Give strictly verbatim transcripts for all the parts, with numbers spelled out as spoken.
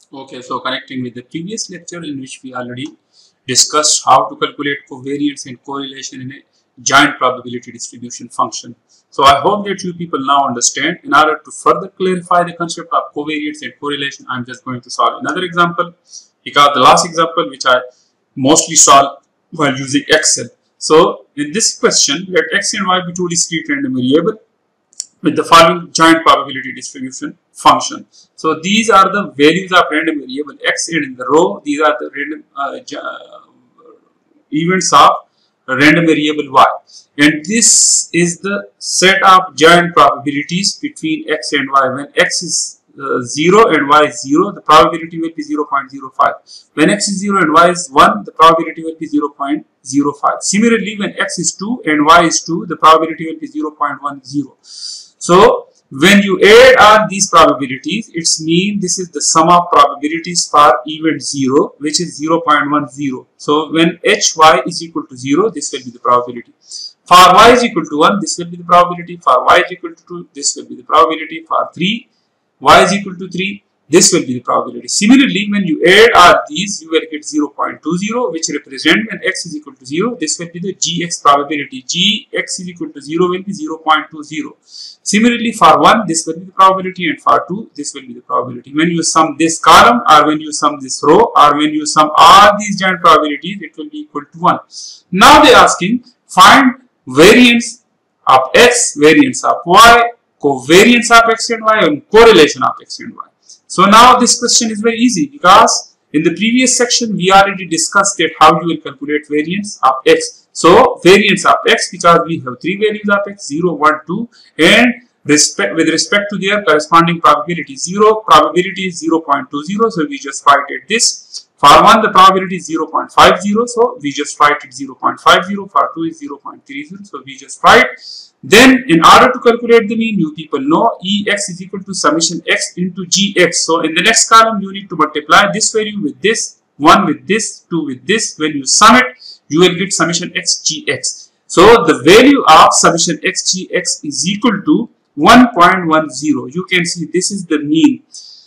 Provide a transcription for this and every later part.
Okay, so connecting with the previous lecture in which we already discussed how to calculate covariance and correlation in a giant probability distribution function. So I hope that you people now understand. In order to further clarify the concept of covariance and correlation, I'm just going to solve another example because the last example which I mostly solved while using Excel. So in this question, let x and y be two discrete random variables with the following giant probability distribution function. So these are the values of random variable x, and in the row these are the random uh, events of random variable y, and this is the set of giant probabilities between x and y. When x is uh, zero and y is zero, the probability will be zero point zero five. When x is zero and y is one, the probability will be zero point zero five. Similarly, when x is two and y is two, the probability will be zero point one zero. So when you add all these probabilities, it's mean this is the sum of probabilities for event zero, which is zero point one zero. So when hy is equal to zero, this will be the probability. For y is equal to one, this will be the probability. For y is equal to two, this will be the probability. For three, y is equal to three, this will be the probability. Similarly, when you add all these, you will get zero point two zero, which represent when x is equal to zero, this will be the gx probability. Gx is equal to zero will be zero point two zero. Similarly, for one, this will be the probability, and for two, this will be the probability. When you sum this column, or when you sum this row, or when you sum all these giant probabilities, it will be equal to one. Now they are asking, find variance of x, variance of y, covariance of x and y, and correlation of x and y. So now this question is very easy because in the previous section we already discussed that how you will calculate variance of x. So variance of x, because we have three values of x, zero, one, two, and respect with respect to their corresponding probability. zero probability is zero point two zero, so we just write it this. For one, the probability is zero point five zero, so we just write it zero point five zero. For two is zero point three zero, so we just write. Then in order to calculate the mean, you people know Ex is equal to summation x into Gx. So in the next column, you need to multiply this value with this, one with this, two with this. When you sum it, you will get summation x Gx. So the value of summation x Gx is equal to one point one zero. You can see this is the mean.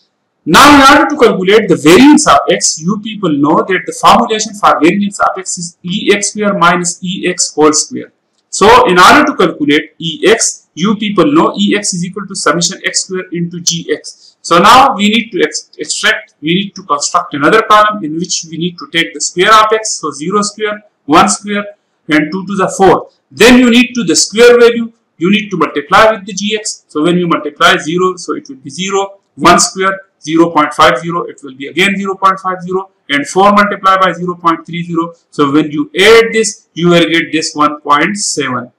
Now in order to calculate the variance of x, you people know that the formulation for variance of x is Ex square minus Ex whole square. So in order to calculate Ex, you people know Ex is equal to summation x square into Gx. So now we need to ex extract, we need to construct another column in which we need to take the square of x. So zero square, one square, and two to the four. Then you need to the square value, you need to multiply with the Gx. So when you multiply zero, so it will be zero, one square, zero point five zero, it will be again zero point five zero, and four multiplied by zero point three zero. So when you add this, you will get this one point seven.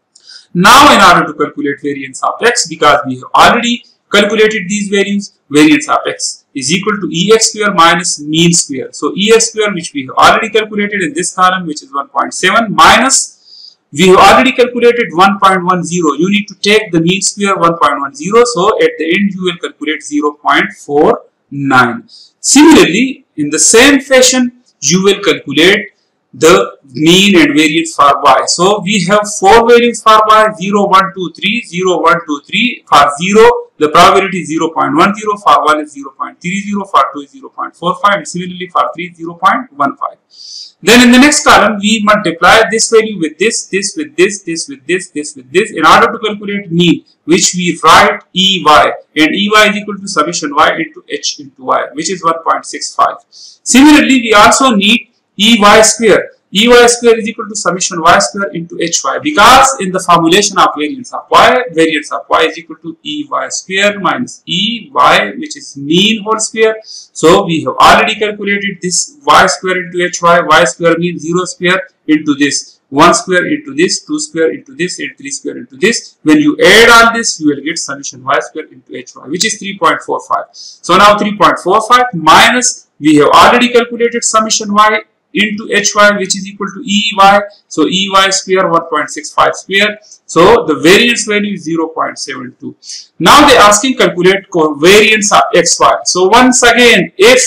Now in order to calculate variance of x, because we have already calculated these values, variance of x is equal to Ex square minus mean square. So Ex square, which we have already calculated in this column, which is one point seven, minus we have already calculated one point one zero. You need to take the mean square one point one zero. So at the end, you will calculate zero point four nine. Similarly, in the same fashion, you will calculate the mean and variance for y. So we have four values for y: zero, one, two, three, zero, one, two, three. For zero, the probability is zero point one zero. For one is zero point three zero. For two is zero point four five. And similarly, for three is zero point one five. Then in the next column, we multiply this value with this, this with this, this with this, this with this, in order to calculate mean, which we write Ey, and Ey is equal to summation y into h into y, which is one point six five. Similarly, we also need Ey square. Ey square is equal to summation y square into hy, because in the formulation of variance of y, variance of y is equal to Ey square minus Ey, which is mean whole square. So we have already calculated this y square into hy. Y square means zero square into this, one square into this, two square into this, and three square into this. When you add all this, you will get summation y square into hy, which is three point four five. So now three point four five minus, we have already calculated summation y into hy, which is equal to Ey. So Ey square one point six five square. So the variance value is zero point seven two. Now they are asking calculate covariance of xy. So once again, if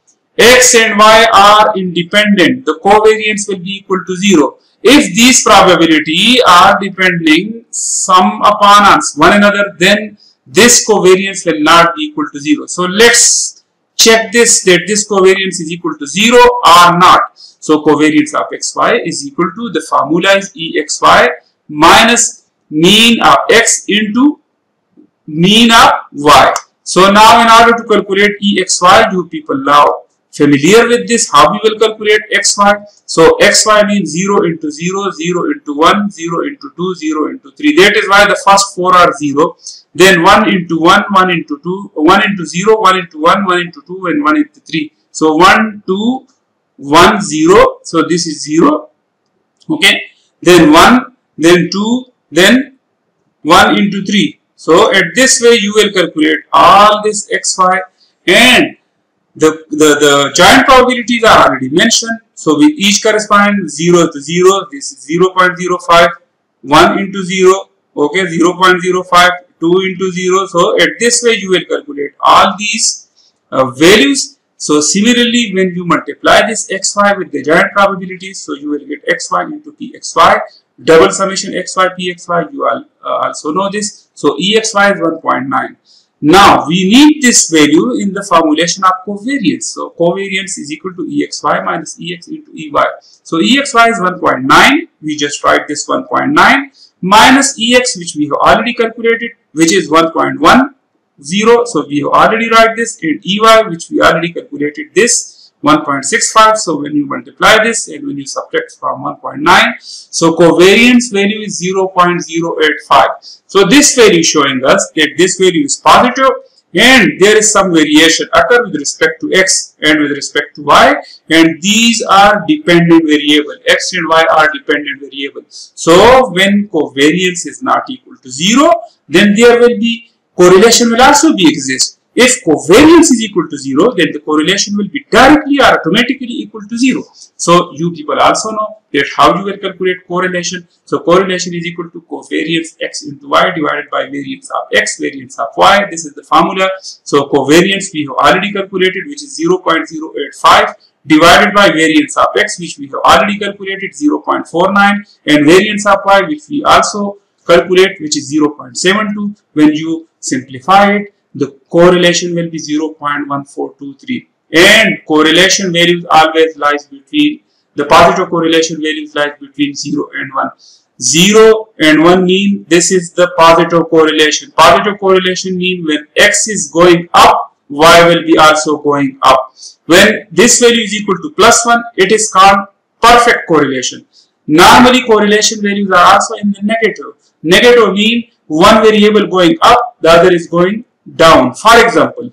x and y are independent, the covariance will be equal to zero. If these probability are depending sum upon us one another, then this covariance will not be equal to zero. So let's check this, that this covariance is equal to zero or not. So covariance of xy is equal to, the formula is E X Y minus mean of x into mean of y. So now in order to calculate E X Y, you people now familiar with this, how we will calculate xy. So xy means zero into zero, zero into one, zero into two, zero into three. That is why the first four are zero. Then one into one, one into two, one into zero, one into one, one into two, and one into three. So one, two, one, zero. So this is zero. Okay. Then one, then two, then one into three. So at this way you will calculate all this xy, and the, the, the joint probabilities are already mentioned. So we each correspond zero to zero. This is zero point zero five, one into zero, okay, zero point zero five, two into zero. So at this way you will calculate all these uh, values. So similarly, when you multiply this xy with the joint probabilities, so you will get xy into pxy, double summation xy pxy, you all uh, also know this. So E X Y is one point nine. Now we need this value in the formulation of covariance. So covariance is equal to E X Y minus E X into E Y. So E X Y is one point nine. We just write this one point nine minus E X, which we have already calculated, which is one point one zero. So we have already write this, and E Y, which we already calculated this one point six five. So when you multiply this and when you subtract from one point nine, so covariance value is zero point zero eight five. So this value is showing us that this value is positive, and there is some variation occur with respect to x and with respect to y, and these are dependent variable. X and y are dependent variables. So when covariance is not equal to zero, then there will be correlation will also be exist. If covariance is equal to zero, then the correlation will be directly or automatically equal to zero. So you people also know that how you will calculate correlation. So correlation is equal to covariance x into y divided by variance of x, variance of y. This is the formula. So covariance we have already calculated, which is zero point zero eight five, divided by variance of x, which we have already calculated, zero point four nine, and variance of y, which we also calculate, which is zero point seven two. When you simplify it, the correlation will be zero point one four two three, and correlation values always lies between, the positive correlation values lies between zero and one. zero and one mean this is the positive correlation. Positive correlation mean when x is going up, y will be also going up. When this value is equal to plus one, it is called perfect correlation. Normally correlation values are also in the negative. Negative mean one variable going up, the other is going down. For example,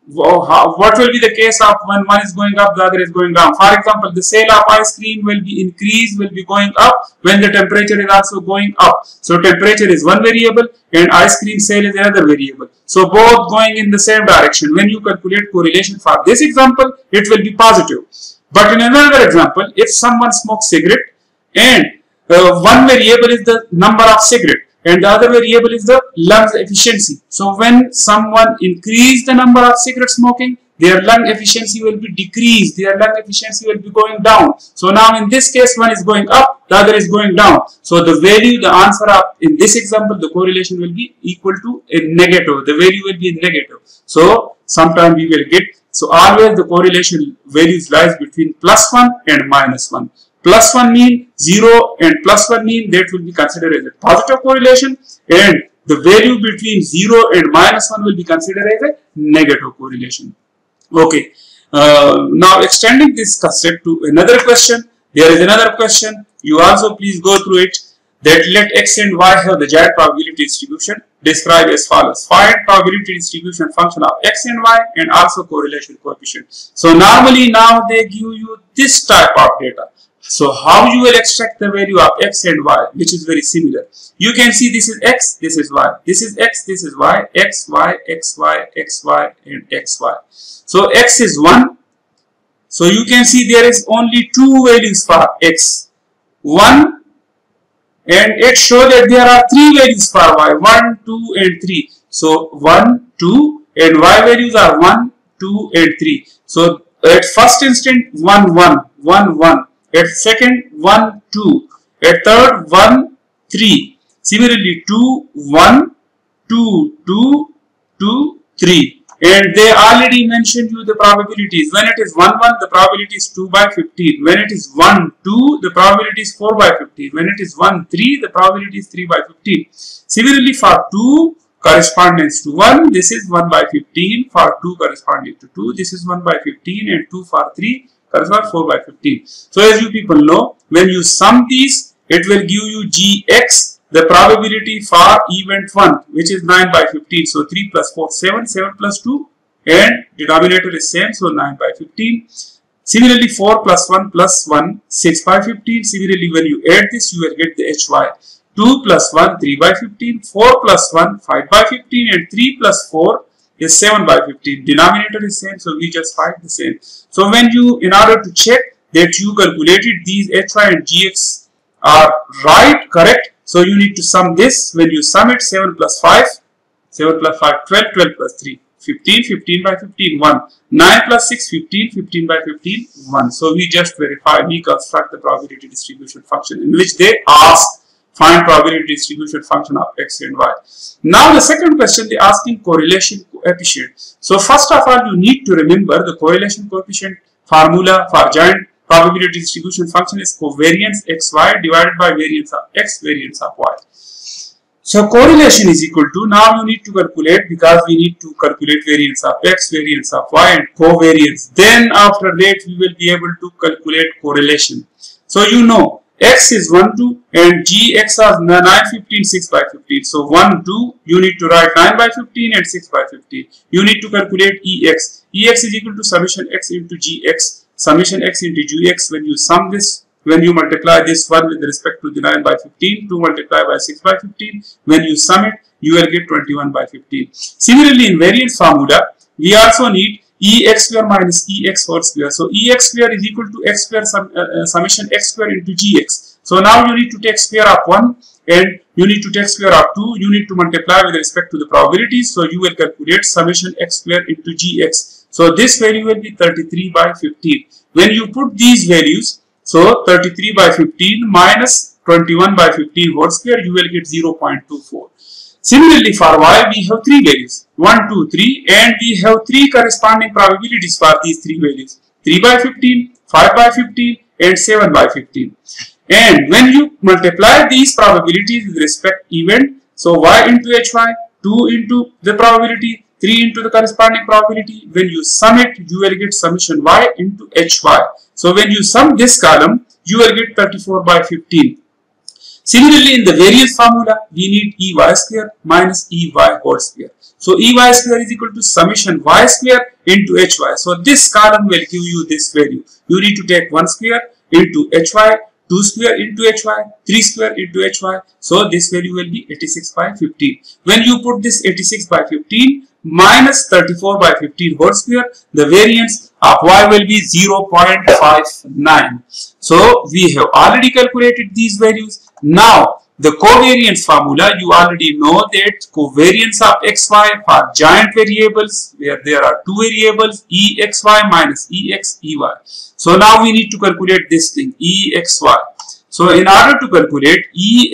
what will be the case of when one is going up, the other is going down? For example, the sale of ice cream will be increased, will be going up when the temperature is also going up. So temperature is one variable and ice cream sale is another variable. So both going in the same direction. When you calculate correlation for this example, it will be positive. But in another example, if someone smokes cigarette and uh, one variable is the number of cigarette, and the other variable is the lungs efficiency. So when someone increase the number of cigarette smoking, their lung efficiency will be decreased, their lung efficiency will be going down. So now in this case, one is going up, the other is going down. So the value, the answer of, in this example, the correlation will be equal to a negative. The value will be negative. So sometime we will get, so always the correlation values lies between plus one and minus one. Plus one mean zero and plus one mean that will be considered as a positive correlation, and the value between zero and minus one will be considered as a negative correlation. Okay. Uh, now extending this concept to another question, there is another question. You also please go through it. That let x and y have the joint probability distribution. Describe as follows. Find probability distribution function of x and y and also correlation coefficient. So normally now they give you this type of data. So how you will extract the value of x and y, which is very similar. You can see this is x, this is y. This is x, this is y, x, y, x, y, x, y, and x, y. So x is one. So you can see there is only two values for x. one, and it shows that there are three values for y. one, two, and three. So one, two, and y values are one, two, and three. So at first instant, one, one, one, one. At second, one, two. At third, one, three. Similarly, two, one, two, two, two, three. And they already mentioned you the probabilities. When it is one one, the probability is two by fifteen. When it is one two, the probability is four by fifteen. When it is one three, the probability is three by fifteen. Similarly, for two corresponding to one, this is one by fifteen. For two corresponding to two, this is one by fifteen, and two for three corresponds four by fifteen. So as you people know, when you sum these, it will give you G X, the probability for event one, which is nine by fifteen. So three plus four, seven, seven plus two, and denominator is same, so nine by fifteen. Similarly, four plus one plus one, six by fifteen. Similarly, when you add this, you will get the H Y. two plus one, three by fifteen. four plus one, five by fifteen. And three plus four is seven by fifteen. Denominator is same, so we just find the same. So when you, in order to check that you calculated these H Y and G X are right, correct, so you need to sum this. When you sum it, seven plus five, seven plus five, twelve, twelve plus three, fifteen, fifteen by fifteen, one. nine plus six, fifteen, fifteen by fifteen, one. So we just verify, we construct the probability distribution function in which they ask, find probability distribution function of X and Y. Now the second question, they asking correlation coefficient. So first of all, you need to remember the correlation coefficient formula for giant probability distribution function is covariance xy divided by variance of x, variance of y. So correlation is equal to, now you need to calculate, because we need to calculate variance of x, variance of y, and covariance. Then after that we will be able to calculate correlation. So you know x is one, two, and gx is nine, fifteen, six by fifteen. So one, two, you need to write nine by fifteen and six by fifteen. You need to calculate ex. Ex is equal to summation x into gx. Summation x into gx. When you sum this, when you multiply this one with respect to the nine by fifteen, two multiplied by six by fifteen, when you sum it, you will get twenty-one by fifteen. Similarly, in variance formula, we also need ex square minus ex whole square. So ex square is equal to x square sum, uh, summation x square into gx. So now you need to take square of one and you need to take square of two. You need to multiply with respect to the probabilities. So you will calculate summation x square into gx. So this value will be thirty-three by fifteen. When you put these values, so thirty-three by fifteen minus twenty-one by fifteen whole square, you will get zero point two four. Similarly, for y, we have three values, one, two, three, and we have three corresponding probabilities for these three values, three by fifteen, five by fifteen, and seven by fifteen. And when you multiply these probabilities with respect event, so y into hy, two into the probability, three into the corresponding probability, when you sum it, you will get summation y into hy. So when you sum this column, you will get thirty-four by fifteen. Similarly, in the variance formula, we need ey square minus ey whole square. So ey square is equal to summation y square into hy. So this column will give you this value. You need to take one square into hy, two square into hy, three square into hy. So this value will be eighty-six by fifteen. When you put this eighty-six by fifteen minus thirty-four by fifteen whole square, the variance of y will be zero point five nine. So we have already calculated these values. Now the covariance formula, you already know that covariance of xy for giant variables where there are two variables, exy minus exey. So now we need to calculate this thing, exy. So in order to calculate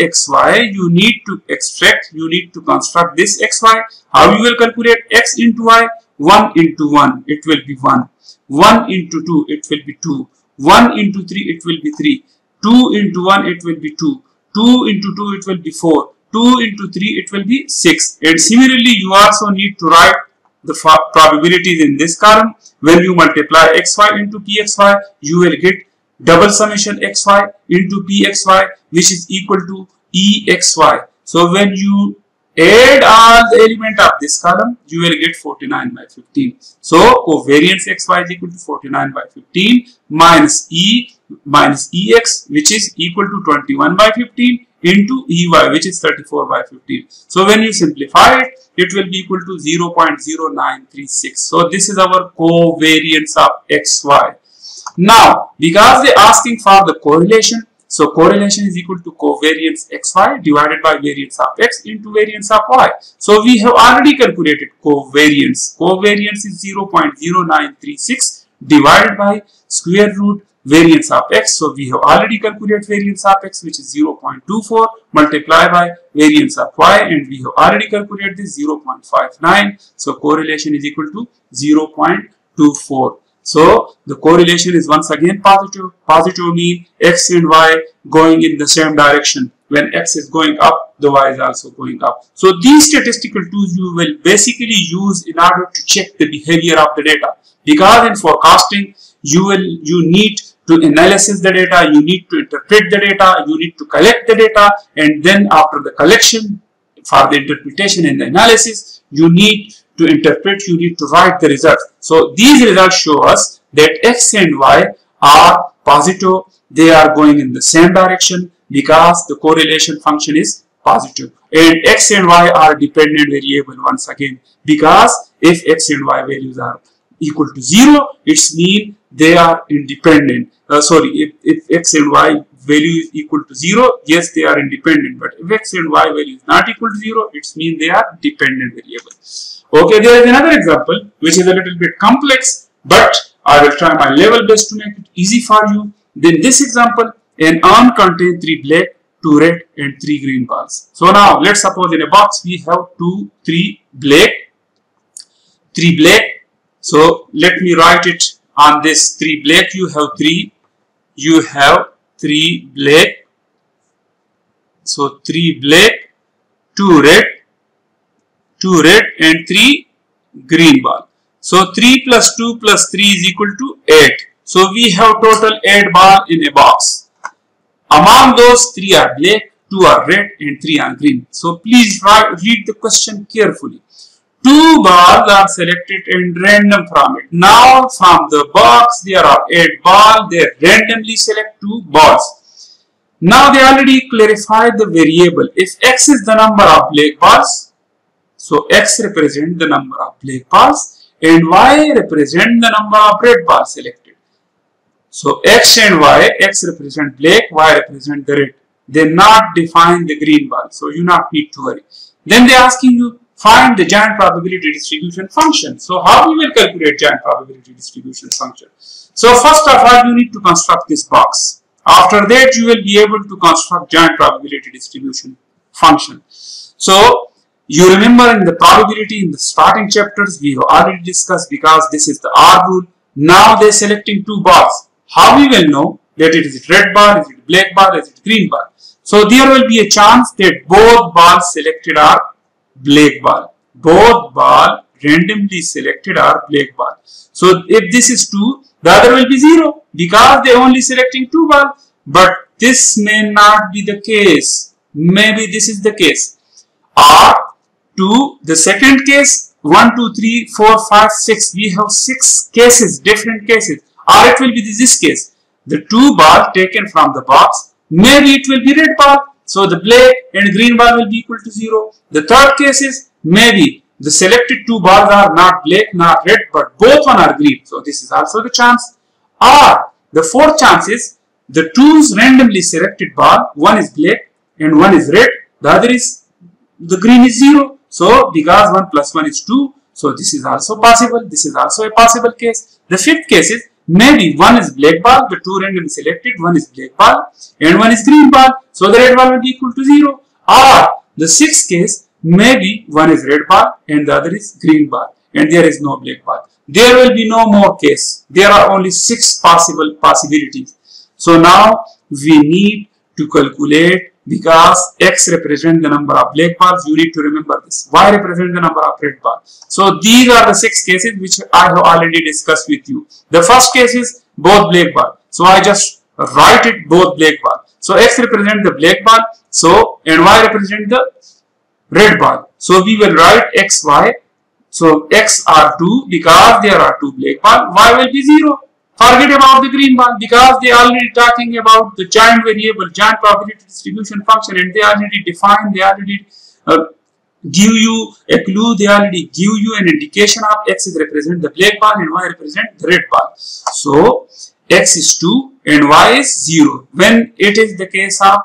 exy, you need to extract, you need to construct this xy. How you will calculate x into y? one into one, it will be one. one into two, it will be two. one into three, it will be three. two into one, it will be two. two into two, it will be four. two into three, it will be six. And similarly, you also need to write the probabilities in this column. When you multiply xy into pxy, you will get double summation xy into pxy, which is equal to exy. So when you add all the element of this column, you will get forty-nine by fifteen. So covariance xy is equal to forty-nine by fifteen minus e minus ex, which is equal to twenty-one by fifteen, into ey, which is thirty-four by fifteen. So when you simplify it, it will be equal to zero point zero nine three six. So this is our covariance of xy. Now, because they are asking for the correlation, so correlation is equal to covariance xy divided by variance of x into variance of y. So we have already calculated covariance. Covariance is zero point zero nine three six divided by square root variance of x. So we have already calculated variance of x, which is zero point two four multiplied by variance of y, and we have already calculated this zero point five nine. So correlation is equal to zero point two four. So the correlation is once again positive. Positive means x and y going in the same direction. When x is going up, the y is also going up. So these statistical tools you will basically use in order to check the behavior of the data. Because in forecasting, you will you need to analyze the data, you need to interpret the data, you need to collect the data, and then after the collection, for the interpretation and the analysis, you need to interpret, you need to write the results. So these results show us that x and y are positive, they are going in the same direction because the correlation function is positive. And x and y are dependent variable once again, because if x and y values are equal to zero, it means they are independent. Uh, sorry, if, if x and y value is equal to zero, yes, they are independent. But if x and y value is not equal to zero, it means they are dependent variables. Okay, there is another example which is a little bit complex, but I will try my level best to make it easy for you. Then this example, an urn contains three black, two red, and three green balls. So now let's suppose in a box we have two, three black, three black. So let me write it on this three black. You have three, you have three black. So three black, two red, two red, and three green ball. So three plus two plus three is equal to eight. So we have total eight ball in a box. Among those, three are black, two are red, and three are green. So please read the question carefully. Two balls are selected and random from it. Now from the box there are eight balls. They randomly select two balls. Now they already clarified the variable. If x is the number of black balls, so x represents the number of black balls and y represents the number of red balls selected. So x and y, x represent black, y represent the red. They not define the green ball, so you not need to worry. Then they asking you find the giant probability distribution function. So how you will calculate giant probability distribution function? So first of all, you need to construct this box. After that, you will be able to construct giant probability distribution function. So you remember in the probability in the starting chapters we have already discussed, because this is the R rule. Now they are selecting two bars. How we will know that it is red bar, is it black bar, is it green bar? So there will be a chance that both balls selected are black ball. Both ball randomly selected are black ball. So if this is two, the other will be zero, because they only selecting two ball. But this may not be the case. Maybe this is the case. Or two, the second case, one, two, three, four, five, six. We have six cases, different cases. Or it will be this case. The two ball taken from the box, maybe it will be red ball. So the black and green ball will be equal to zero. The third case is maybe the selected two balls are not black, not red, but both one are green. So this is also the chance. Or the fourth chance is the two randomly selected ball, one is black and one is red, the other is the green is zero. So because one plus one is two, so this is also possible. This is also a possible case. The fifth case is maybe one is black ball, the two randomly selected, one is black ball and one is green ball. So the red ball will be equal to zero. Or the sixth case, maybe one is red ball and the other is green ball and there is no black ball. There will be no more case. There are only six possible possibilities. So now we need to calculate, because x represents the number of black balls, you need to remember this. Y represents the number of red balls. So these are the six cases which I have already discussed with you. The first case is both black ball. So I just write it both black ball. So x represents the black ball. So and y represents the red ball. So we will write x, y. So x are two because there are two black balls. Y will be zero. Forget about the green ball, because they are already talking about the giant variable, giant probability distribution function, and they already define, they already uh, give you a clue, they already give you an indication of x is represent the black ball and y represent the red ball. So x is two and y is zero when it is the case of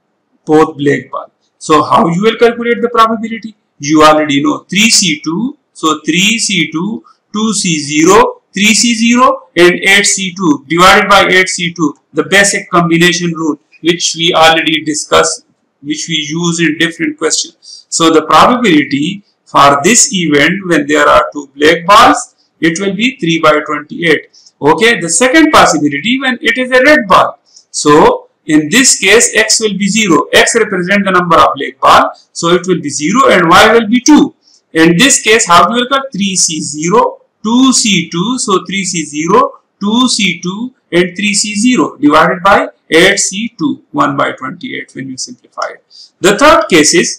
both black ball. So how you will calculate the probability? You already know three C two, so three C two, two C zero, three C zero and eight C two divided by eight C two, the basic combination rule which we already discussed, which we use in different questions. So the probability for this event when there are two black balls, it will be three by twenty-eight. Okay, the second possibility when it is a red ball. So in this case, x will be zero. X represents the number of black ball, so it will be zero and y will be two. In this case, how do we look at three C zero, two C two, so three C zero, two C two and three C zero divided by eight C two, one by twenty-eight when you simplify it. The third case is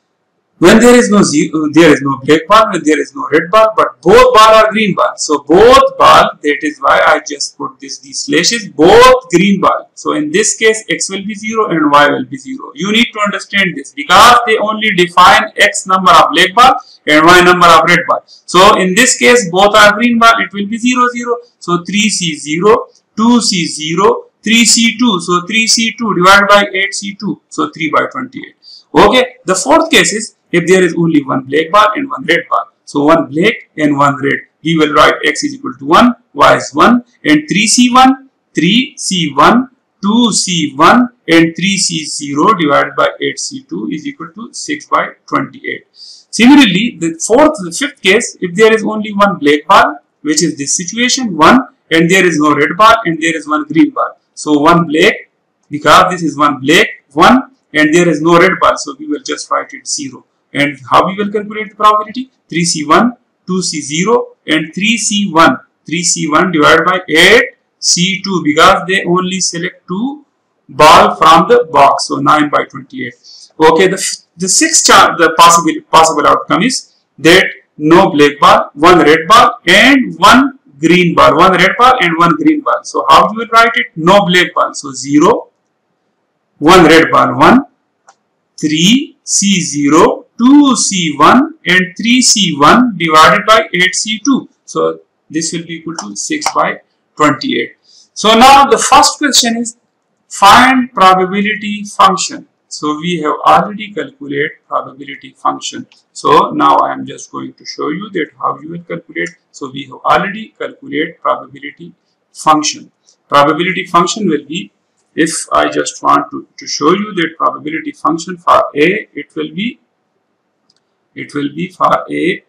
when there is no zero, there is no black ball, when there is no red ball, but both ball are green ball. So both ball, that is why I just put this these slashes, both green ball. So in this case, x will be zero and y will be zero. You need to understand this because they only define x number of black ball and y number of red ball. So in this case, both are green ball, it will be zero, zero. So three C zero, two C zero, three C two. So three C two divided by eight C two. So three by twenty-eight. Okay, the fourth case is if there is only one black ball and one red ball. So one black and one red. We will write x is equal to one, y is one, and three C one, three C one, two C one, and three C zero divided by eight C two is equal to six by twenty-eight. Similarly, the fourth, the fifth case, if there is only one black ball, which is this situation, one, and there is no red ball and there is one green ball. So one black, because this is one black, one, and there is no red ball, so we will just write it zero. And how we will calculate the probability? three C one, two C zero, and three C one. three C one divided by eight C two because they only select two ball from the box. So nine by twenty-eight. Okay, the, the sixth chart, the possible, possible outcome is that no black ball, one red ball, and one green ball. One red ball and one green ball. So how we will write it? No black ball. So zero, one red ball, one, three C zero, two C one and three C one divided by eight C two. So this will be equal to six by twenty-eight. So now the first question is find probability function. So we have already calculated probability function. So now I am just going to show you that how you will calculate. So we have already calculated probability function. Probability function will be, if I just want to, to show you that probability function for A, it will be It will be for A,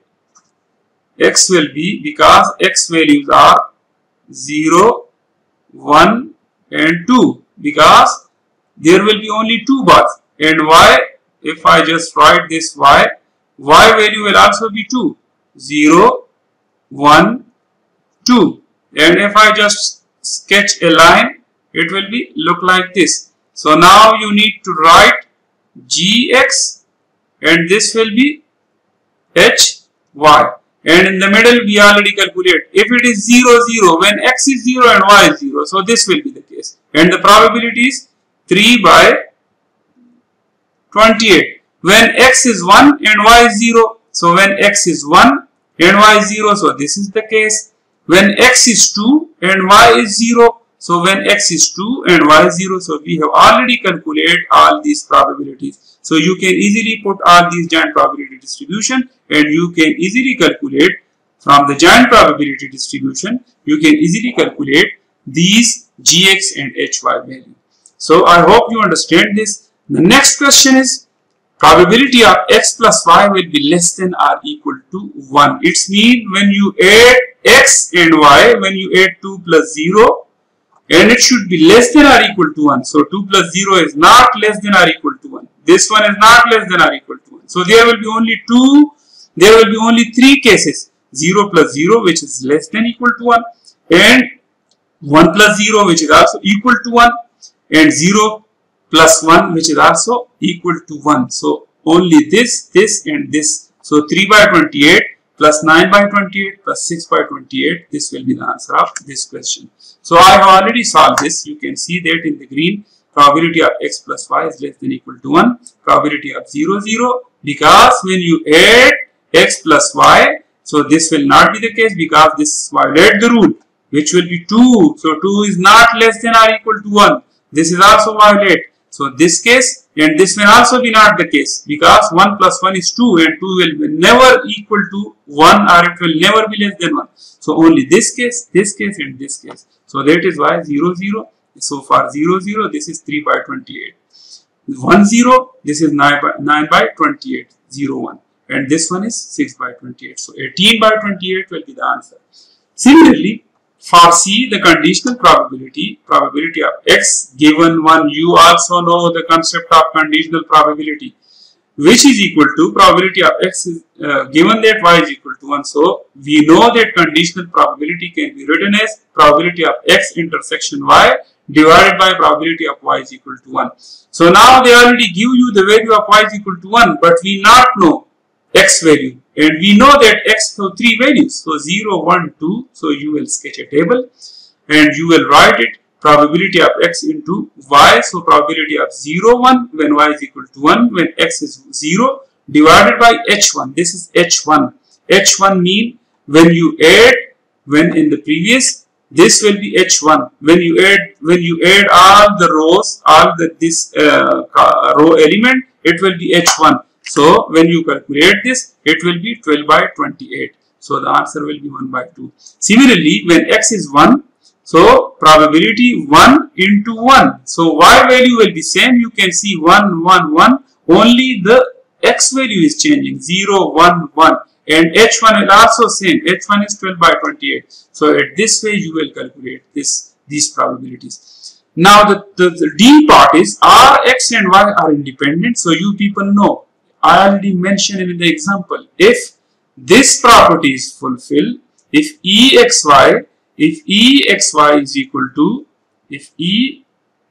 x will be, because x values are zero, one and two, because there will be only two balls, and y, if I just write this y, y value will also be two, zero, one, two, and if I just sketch a line, it will be look like this. So now you need to write gx and this will be hy, and in the middle we already calculate if it is zero, zero, when x is zero and y is zero, so this will be the case, and the probability is three by twenty-eight. When x is one and y is zero, so when x is one and y is zero, so this is the case. When x is two and y is zero, so when x is two and y is zero, so we have already calculated all these probabilities. So you can easily put all these giant probability distribution, and you can easily calculate from the giant probability distribution, you can easily calculate these gx and hy value. So I hope you understand this. The next question is probability of x plus y will be less than or equal to one. It's mean when you add x and y, when you add two plus zero, and it should be less than or equal to one. So two plus zero is not less than or equal to one. This one is not less than or equal to one. So there will be only two, there will be only three cases. zero plus zero, which is less than equal to one, and one plus zero, which is also equal to one, and zero plus one, which is also equal to one. So only this, this and this. So three by twenty-eight plus nine by twenty-eight plus six by twenty-eight, this will be the answer of this question. So I have already solved this. You can see that in the green, probability of x plus y is less than equal to one. Probability of zero, zero, because when you add x plus y, so this will not be the case because this violate the rule, which will be two. So two is not less than or equal to one. This is also violate. So this case and this will also be not the case, because one plus one is two and two will never equal to one, or it will never be less than one. So only this case, this case and this case. So that is why zero, zero. So for zero, zero, this is three by twenty-eight. one, zero, this is nine by, nine by twenty-eight, zero, one. And this one is six by twenty-eight. So eighteen by twenty-eight will be the answer. Similarly, for C, the conditional probability, probability of X given one, you also know the concept of conditional probability, which is equal to probability of X is uh, given that Y is equal to one. So we know that conditional probability can be written as probability of X intersection Y divided by probability of Y is equal to one. So now they already give you the value of Y is equal to one, but we not know X value, and we know that X have three values. So zero, one, two. So you will sketch a table and you will write it probability of X into Y. So probability of zero, one when Y is equal to one, when X is zero, divided by H one. This is H one. H one mean when you add, when in the previous, this will be H one. When you add, when you add all the rows, all the this uh, row element, it will be H one. So when you calculate this, it will be twelve by twenty-eight. So the answer will be one by two. Similarly, when X is one, so probability one into one. So Y value will be same. You can see one, one, one. Only the X value is changing, zero, one, one. And H one is also same. H one is twelve by twenty-eight. So at this way you will calculate this these probabilities. Now the, the, the D part is R, X and Y are independent. So you people know. I already mentioned in the example. If this property is fulfilled, if E X Y, if E X Y is equal to, if E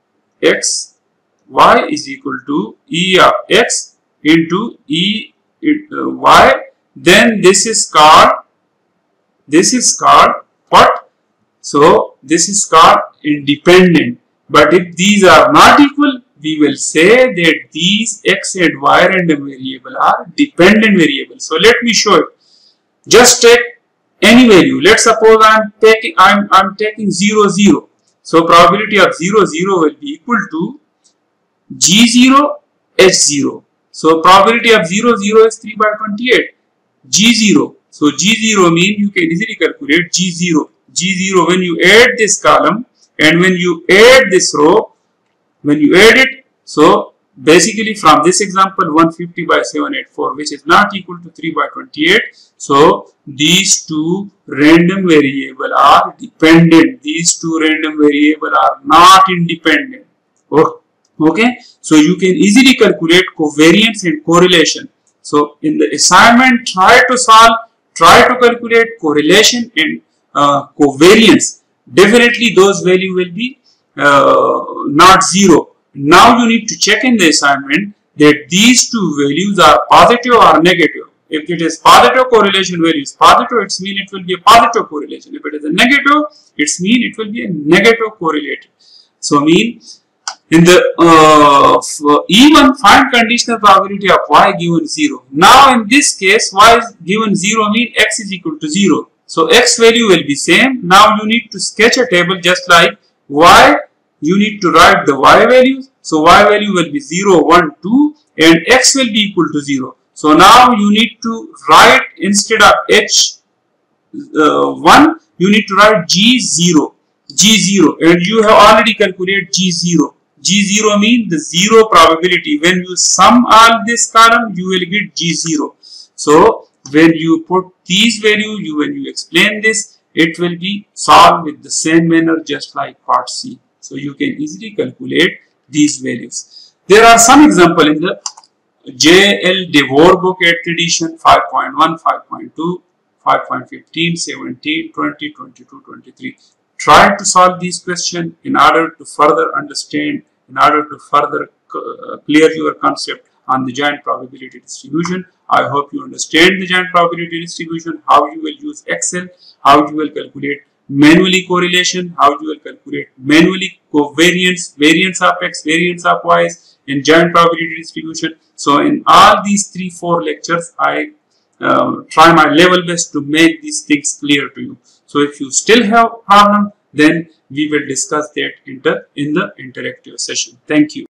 X Y is equal to E of X into E uh, Y, then this is called, this is called what? So this is called independent. But if these are not equal, we will say that these X and Y random variable are dependent variables. So let me show you. Just take any value. Let's suppose I'm taking I'm I'm taking zero, zero. So probability of zero, zero will be equal to G zero, H zero. So probability of zero, zero is three by twenty-eight. G zero. So G zero means you can easily calculate G zero. G zero, when you add this column and when you add this row, when you add it, so basically from this example one hundred fifty by seven hundred eighty-four, which is not equal to three by twenty-eight. So these two random variables are dependent. These two random variables are not independent. Okay. So you can easily calculate covariance and correlation. So in the assignment, try to solve, try to calculate correlation and uh, covariance. Definitely those values will be uh, not zero. Now you need to check in the assignment that these two values are positive or negative. If it is positive, correlation value is positive, it means it will be a positive correlation. If it is a negative, it means it will be a negative correlated. So mean in the uh, even find conditional probability of Y given zero. Now in this case, Y is given zero means X is equal to zero. So X value will be same. Now you need to sketch a table just like Y. You need to write the Y values. So Y value will be zero, one, two and X will be equal to zero. So now you need to write instead of H one, you need to write G zero. G zero, and you have already calculated G zero. G zero means the zero probability. When you sum all this column, you will get G zero. So when you put these values, you when you explain this, it will be solved with the same manner just like part C. So you can easily calculate these values. There are some example in the J L Devore book at edition five point one, five point two, five point fifteen, seventeen, twenty, twenty-two, twenty-three. Try to solve these questions in order to further understand, in order to further uh, clear your concept on the giant probability distribution. I hope you understand the giant probability distribution, how you will use Excel, how you will calculate manually correlation, how you will calculate manually covariance, variance of X, variance of Y in giant probability distribution. So in all these three, four lectures, I uh, try my level best to make these things clear to you. So if you still have problem, then we will discuss that in the, in the interactive session. Thank you.